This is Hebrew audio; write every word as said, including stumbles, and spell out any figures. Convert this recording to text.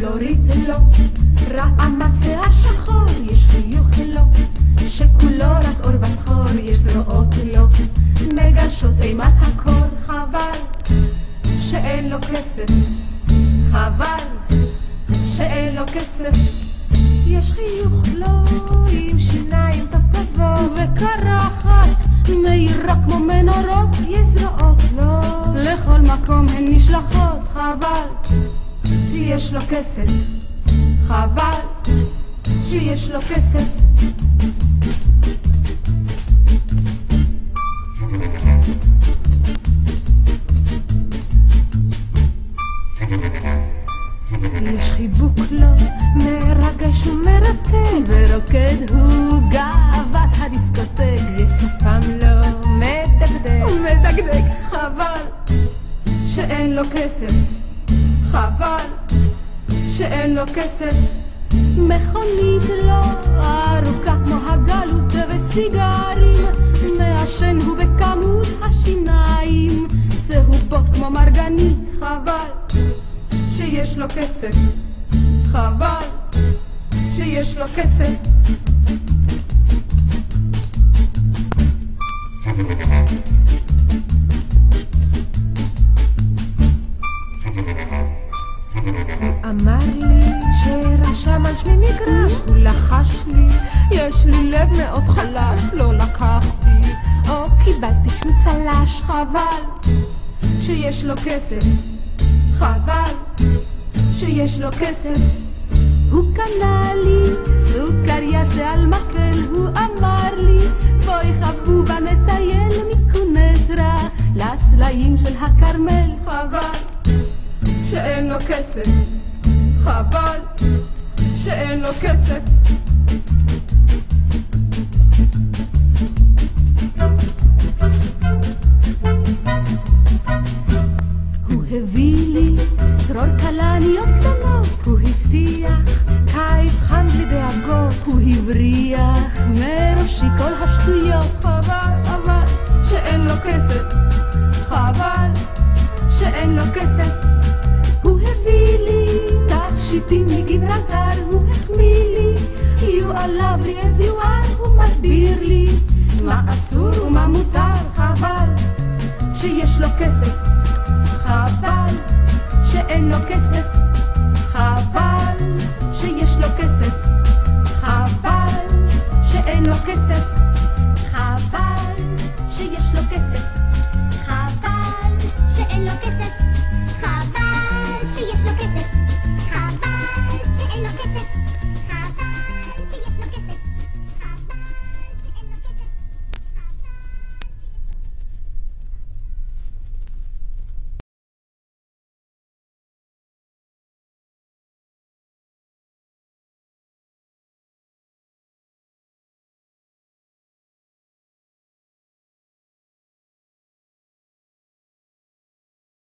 קולורית לו, רעמת השחור, יש חיוך לו, שכולו רק אור וצחור, יש זרועות לו, מגשות אימת הקור, חבל שאין לו כסף, חבל שאין לו כסף, יש חיוך לו עם שיניים טפטפות וקרחת מאירה כמו מנורות, יש זרועות לו, לכל מקום הן נשלחות, חבל שיש לו כסף, חבל שיש לו כסף. יש חיבוק לו מרגש ומרתק, ורוקד הוא גאוות הדיסקוטק, יש שפם לו מדגדג ומדגדג, חבל שאין לו כסף, חבל שאין לו כסף. מכונית לו ארוכה כמו הגלות וסיגרים, מעשן הוא בכמות, השיניים צהובות כמו מרגנית, חבל שיש לו כסף, חבל שיש לו כסף. הוא אמר לי שרשם על שמי מגרש, הוא לחש לי יש לי לב מאוד חלש, לא לקחתי או קיבלתי שום צלש, חבל שיש לו כסף, חבל שיש לו כסף. הוא קנה לי סוכריה שעל מקל, הוא אמר לי בואי חבובה נטייל מקונטרה לסלעים של הכרמל, חבל שאין לו כסף, חבל שאין לו כסף. הוא הביא לי צרור כלניות קטנות, הוא הבטיח קיץ חם בלי דאגות, הוא הבריח מראשי כל השטויות, חבל אבל שאין לו כסף, חבל שאין לו כסף. הוא הביא לי תכשיטים מגיברלטר, הוא החמיא לי יהיו עליו לי איזה יואר, הוא מסביר לי מה אסור ומה מותר, חבל שיש לו כסף, חבל שאין לו כסף, חבל